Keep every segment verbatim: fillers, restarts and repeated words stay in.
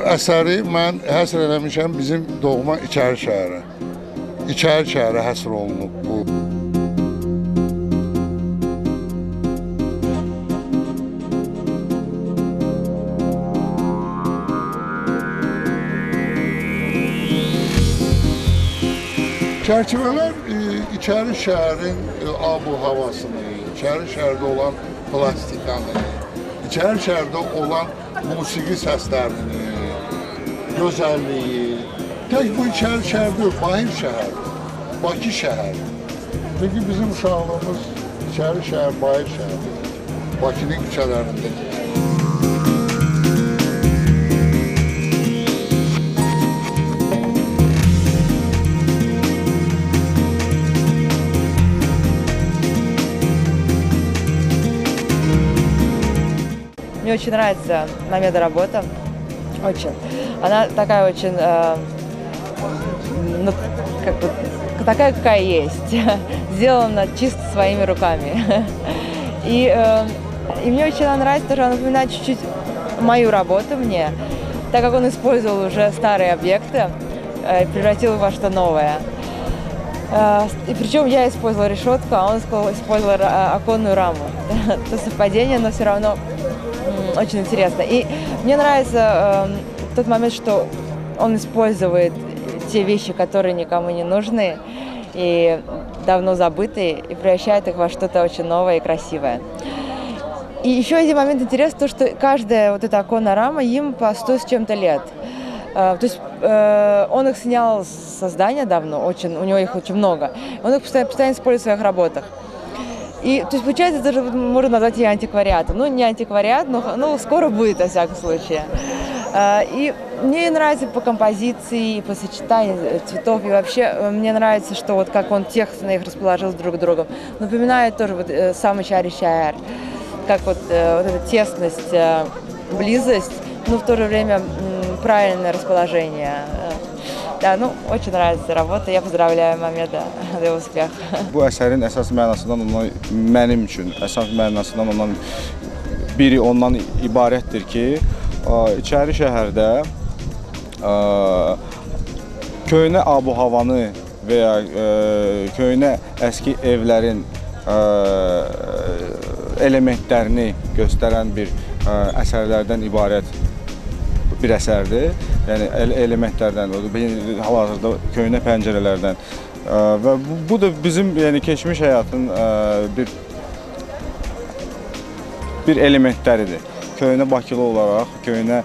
əsəri mən həsr eləmişəm bizim doğma İçəri şəhərə. İçəri şəhərə həsr olunub bu. Çərçivələr İçəri şəhərin ab-ı havasını, İçəri şəhərdə olan plastikanı, İçəri şəhərdə olan musiqi səslərini, gözəlliyi, tək bu İçəri şəhər deyil, Bahir şəhərdir, Bakı şəhəri. Çünki bizim uşaqlığımız İçəri şəhər, Bahir şəhərdir, Bakının küçələrində. Мне очень нравится момент работы, очень. Она такая очень, э, ну, как бы, такая, какая есть, сделана чисто своими руками. И, э, и мне очень нравится, тоже она напоминает чуть-чуть мою работу мне, так как он использовал уже старые объекты э, и превратил их во что новое. Э, и причем я использовала решетку, а он использовал оконную раму. Это совпадение, но все равно очень интересно. И мне нравится э, тот момент, что он использует те вещи, которые никому не нужны и давно забытые, и превращает их во что-то очень новое и красивое. И еще один момент интересный, то, что каждая вот эта оконная рама им по сто с чем-то лет. Э, то есть э, он их снял с создания давно, очень, у него их очень много. Он их постоянно, постоянно использует в своих работах. И, то есть, получается, даже можно назвать ее антиквариатом. Ну, не антиквариат, но ну, скоро будет, во всяком случае. И мне нравится по композиции, по сочетанию цветов. И вообще мне нравится, что вот как он текстно их расположил друг с другом. Напоминает тоже вот сам Ичари Шаэр. Как вот, вот эта тесность, близость, но в то же время правильное расположение. Да, ну, очень нравится работа. Я поздравляю Мамеда за успех. Bu əsərin əsas mənasından ondan, mənim üçün əsas mənasından ondan biri ondan ibarətdir ki, İçəri şəhərdə köhnə ab-ı havanı və ya köhnə əski evlərin elementlərini göstərən bir əsərlərdən ibarət bir əsərdir. Yəni elementlərdən, hal-hazırda köhnə pəncərələrdən və bu, bu da bizim yəni keçmiş həyatın bir bir elementləridir. Köhnə Bakılı olaraq, köhnə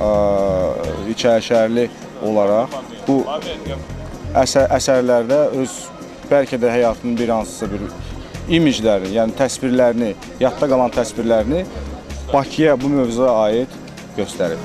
İçəri şəhərli olaraq bu əsər, əsərlərdə öz bəlkə də həyatının bir hansısa bir imiclərini, yəni təsvirlərini, yadda qalan təsvirlərini Bakıya bu mövzuya aid göstərib.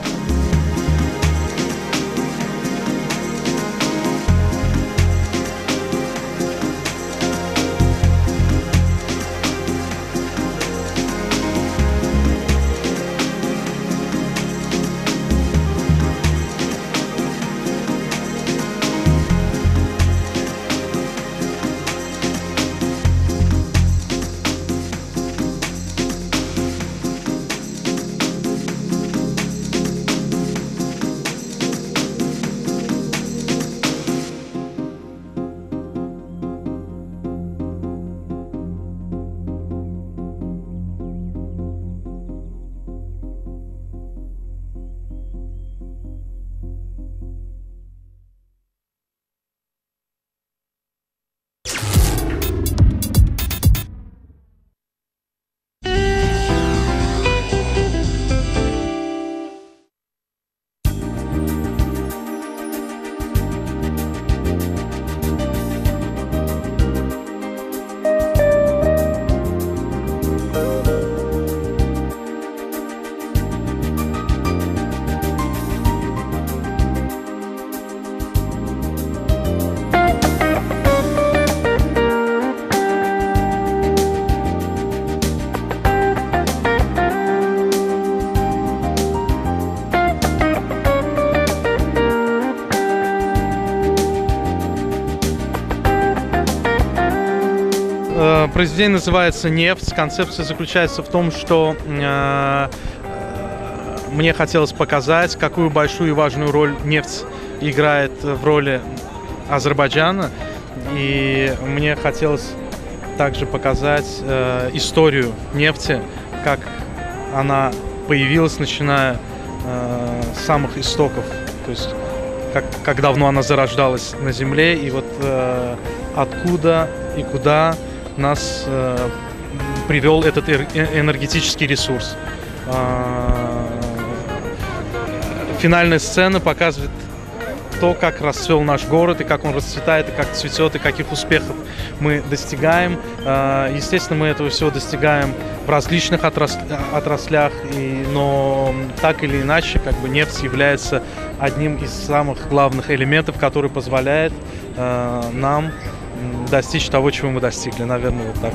Произведение называется «Нефть». Концепция заключается в том, что мне хотелось показать, какую большую и важную роль нефть играет в роли Азербайджана. И мне хотелось также показать э, историю нефти, как она появилась, начиная э, с самых истоков, то есть как, как давно она зарождалась на земле, и вот э, откуда и куда нас э, привел этот энергетический ресурс. Э, финальная сцена показывает то, как расцвел наш город, и как он расцветает, и как цветет, и каких успехов мы достигаем. Естественно, мы этого всего достигаем в различных отраслях, и, но так или иначе, как бы нефть является одним из самых главных элементов, который позволяет нам достичь того, чего мы достигли. Наверное, вот так.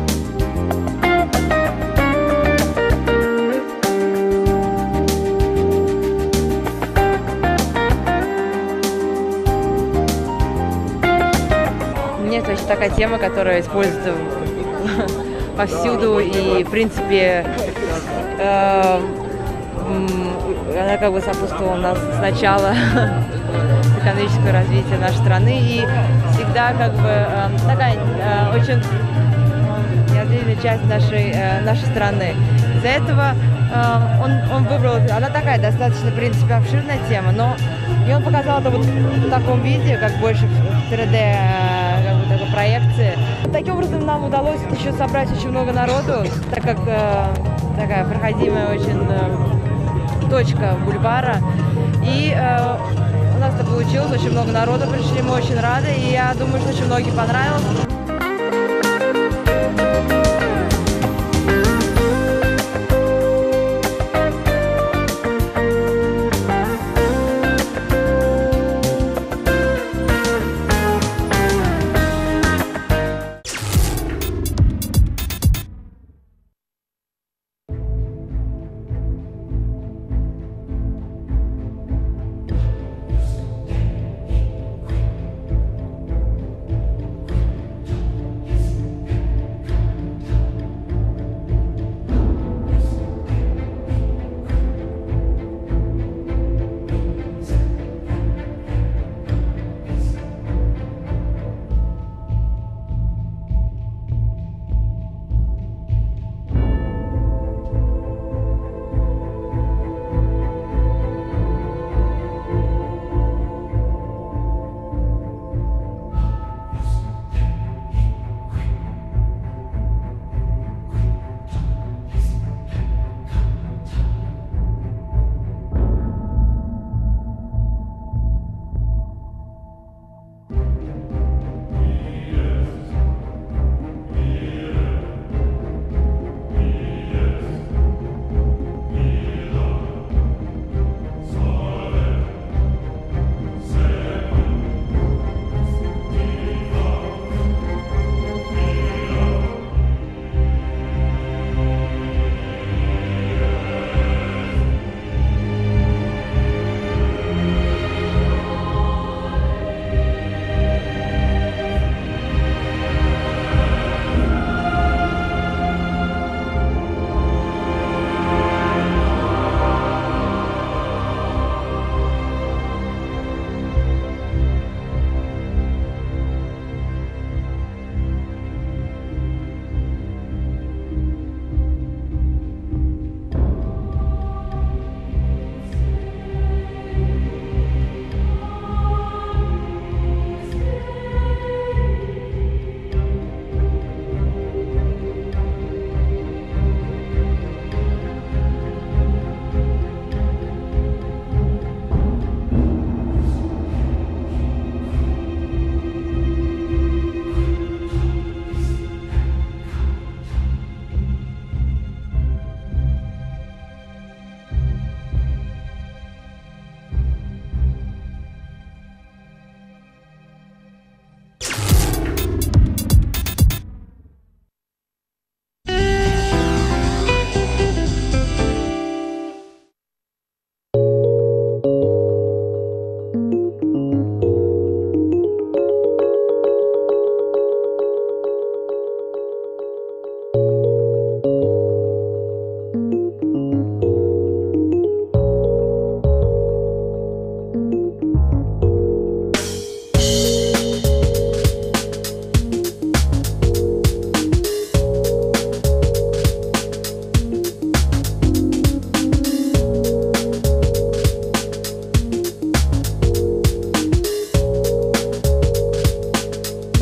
Это очень такая тема, которая используется повсюду, и, в принципе, э, она как бы сопутствовала нас сначала экономического развития нашей страны, и всегда как бы э, такая э, очень неотъемлемая часть нашей, э, нашей страны. Из-за этого э, он, он выбрал, она такая достаточно, в принципе, обширная тема, но и он показал это вот в таком виде, как больше в три дэ как бы, такой проекции. Таким образом нам удалось еще собрать очень много народу, так как э, такая проходимая очень э, точка бульвара. И э, у нас это получилось, очень много народу пришли, мы очень рады, и я думаю, что очень многим понравилось.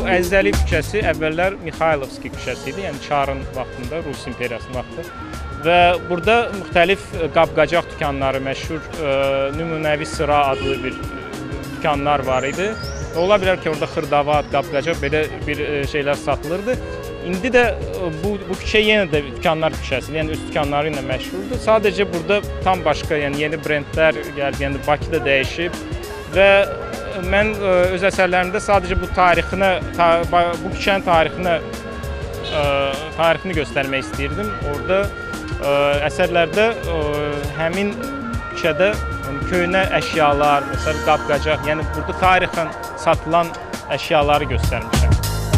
Əzəli küçəsi əvvəllər Mixaylovski küçəsi idi, yəni Çarın vaxtında, Rus imperiyasının vaxtı. Və burada müxtəlif qab-qacaq dükanları, məşhur nümunəvi sıra adlı bir dükanlar var idi. Ola bilər ki, orada xırdavat, qab-qacaq belə bir şeylər satılırdı. İndi də bu, bu küçə yenə də dükanlar küçəsidir, yəni öz dükanları ilə məşhurdur. Sadəcə burada tam başqa, yəni yeni brendlər gəldi, yəni Bakıda dəyişib və mən öz əsərlərimdə sadəcə bu tarixini, ta, bu küçənin tarixini, tarixini göstərmək istəyirdim. Orada əsərlərdə həmin küçədə yəni, köhnə əşyalar, məsələn, qab-qacaq, yəni burada tarixən satılan əşyaları göstərmişəm.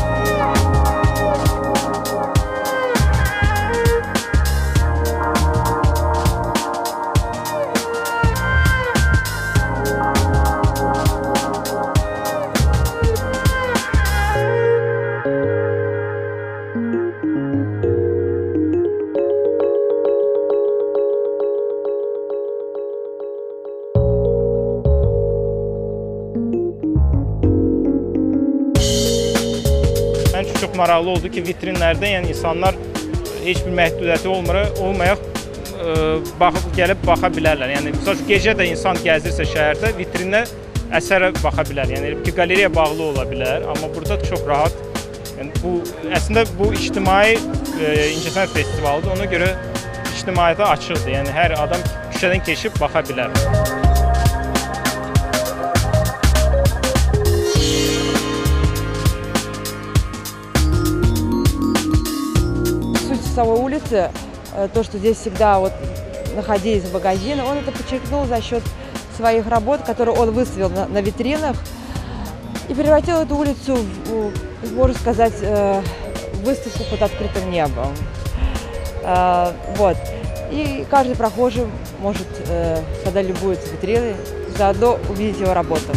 Çox maraqlı oldu ki, vitrinlərdə yəni insanlar heç bir məhdudiyyəti olmayaq, baxıb, gəlib baxa bilərlər. Yəni, misal gecə də insan gəzirsə şəhərdə, vitrinə əsərə baxa bilər. Yəni, ki, qaleriya bağlı ola bilər, amma burada çox rahat. Yəni, bu, əslində, bu ictimai incəsənət festivalıdır, ona görə ictimaiyyətə açıqdır. Yəni, hər adam küçədən keçib baxa bilər. Самой улицы, то, что здесь всегда вот находились магазины, он это подчеркнул за счет своих работ, которые он выставил на, на витринах и превратил эту улицу в, можно сказать, выставку под открытым небом. Вот. И каждый прохожий может, когда любуется витриной, заодно увидеть его работу.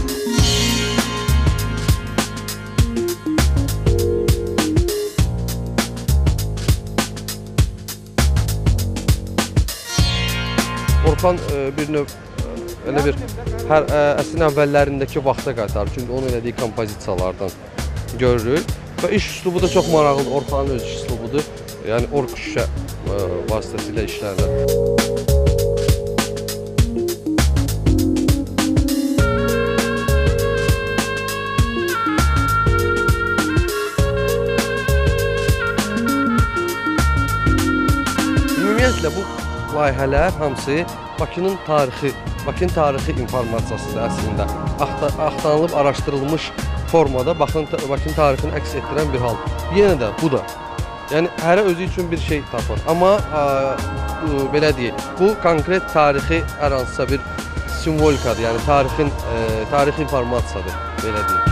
Orxan bir növ elə bir hər əsrin əvvəllərindəki vaxta qaytarır. Çünki onun elədiyi kompozisiyalardan görürük. Və iş üslubu da çox maraqlıdır. Orxanın öz iş üslubudur. Yəni ork şüşə vasitəsilə işlənir. Ümumiyyətlə bu layihələr hamısı Bakının tarixi, Bakının tarixi informasiyasıdır əslində. Axtarılıb, araşdırılmış formada Bakının tarixini əks etdirən bir hal. Yenə də bu da. Yəni, hərə özü üçün bir şey tapır. Amma belə deyək, bu konkret tarixi hər hansısa bir simvolikadır. Yəni, tarixin, tarixi informasiyadır, belə deyək.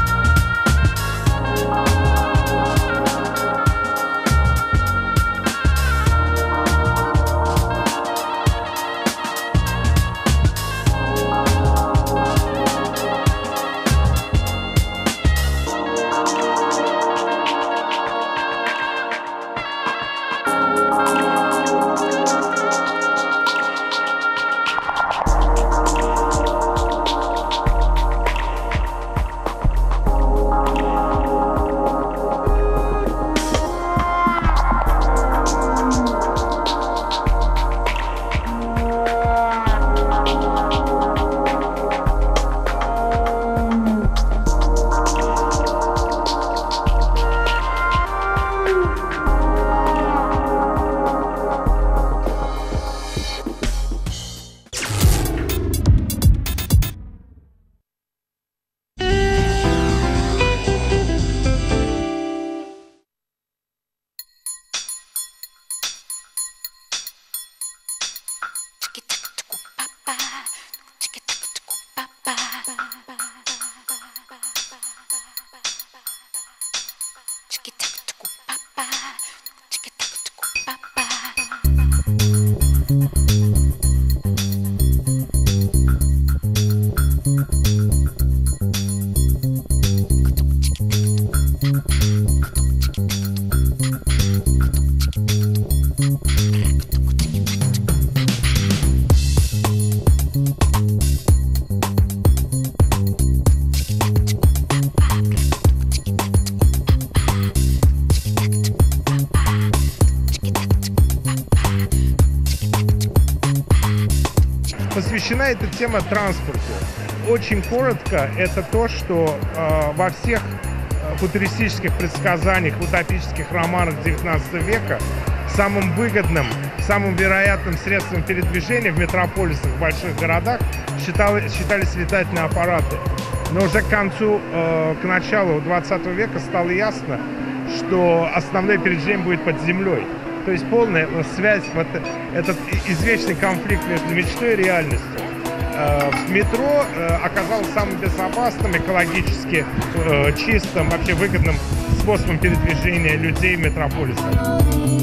посвящена эта тема транспорту. Очень коротко, это то, что э, во всех футуристических предсказаниях, утопических романах девятнадцатого века самым выгодным, самым вероятным средством передвижения в метрополисах, в больших городах считали, считались летательные аппараты. Но уже к концу, э, к началу двадцатого века стало ясно, что основное передвижение будет под землей. То есть полная связь, вот этот извечный конфликт между мечтой и реальностью. В метро оказалось самым безопасным, экологически чистым, вообще выгодным способом передвижения людей в метрополисах.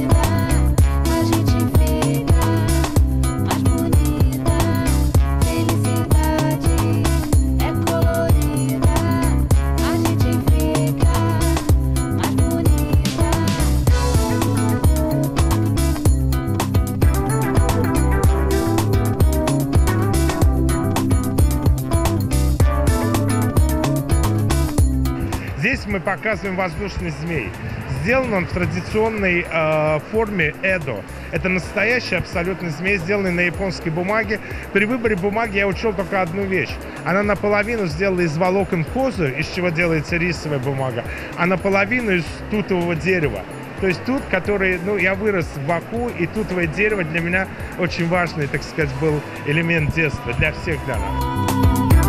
Здесь мы показываем воздушный змей. Сделан он в традиционной э, форме эдо. Это настоящий абсолютный змей, сделанный на японской бумаге. При выборе бумаги я учел только одну вещь. Она наполовину сделана из волокон козы, из чего делается рисовая бумага, а наполовину из тутового дерева. То есть тут, который, ну, я вырос в Баку, и тутовое дерево для меня очень важный, так сказать, был элемент детства, для всех для нас.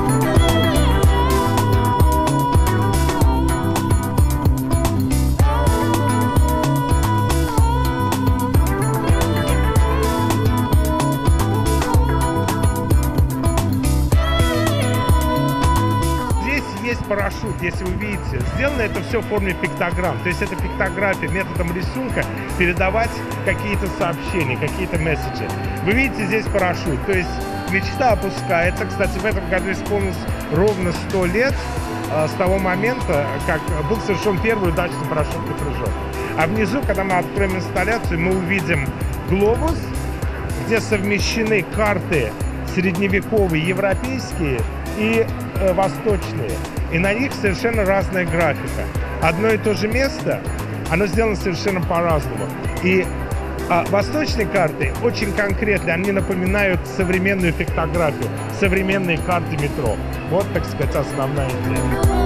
Есть парашют, если вы видите, сделано это все в форме пиктограмм. То есть это пиктография методом рисунка передавать какие-то сообщения, какие-то месседжи. Вы видите здесь парашют, то есть мечта опускается. Кстати, в этом году исполнилось ровно сто лет э, с того момента, как был совершен первый удачный парашютный прыжок. А внизу, когда мы откроем инсталляцию, мы увидим глобус, где совмещены карты средневековые, европейские и э, восточные. И на них совершенно разная графика. Одно и то же место, оно сделано совершенно по-разному. И а, восточные карты очень конкретные, они напоминают современную пиктографию, современные карты метро. Вот, так сказать, основная идея.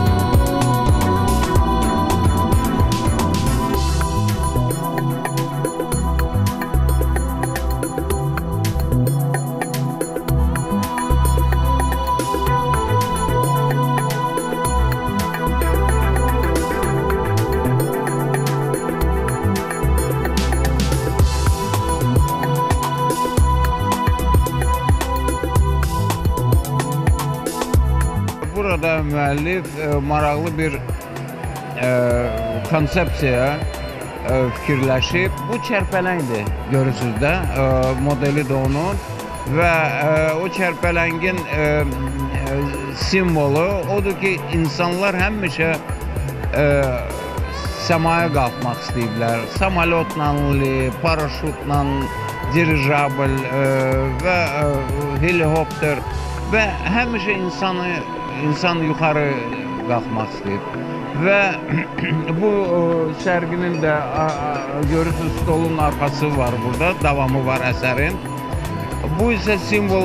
Burada müəllif e, maraqlı bir e, konsepsiyaya e, fikirləşib. Bu çərpələngdir, görürsünüz də, e, modeli də onun və e, o çərpələngin e, e, simvolu odur ki, insanlar həmişə e, səmaya qalxmaq istəyiblər. Samolyotla, paraşutla, dirijabl e, və e, helikopter və həmişə insanı insan yuxarı qalxmaq istəyir. Və bu sərginin də görürsünüz, stolun arxası var burada, davamı var əsərin. Bu isə simvol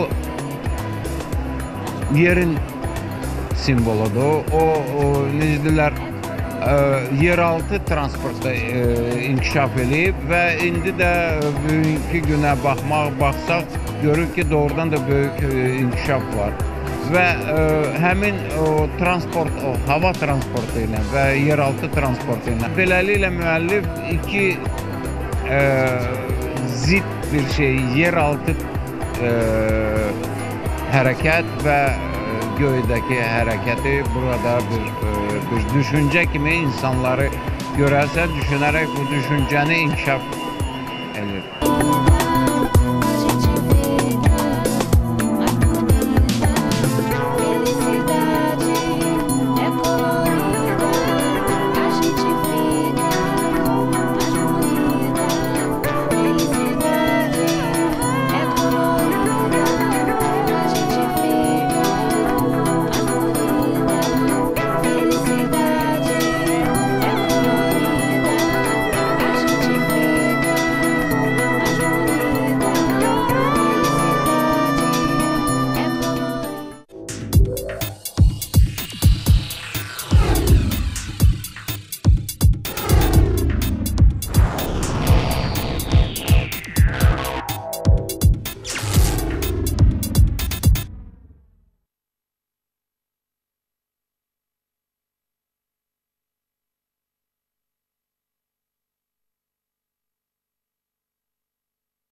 yerin simvoludur. O, o necədirlər, yeraltı transportda inkişaf edib və indi də bugünkü günə baxmaq, baxsaq görür ki, doğrudan da böyük inkişaf var. Və ə, həmin o transport, o hava transportu ilə və yeraltı transportu ilə beləliklə müəllif iki ə, zid bir şey, yeraltı ə, hərəkət və göydəki hərəkəti burada bir, ə, bir düşüncə kimi insanları görərsə, düşünərək bu düşüncəni inkişaf edir.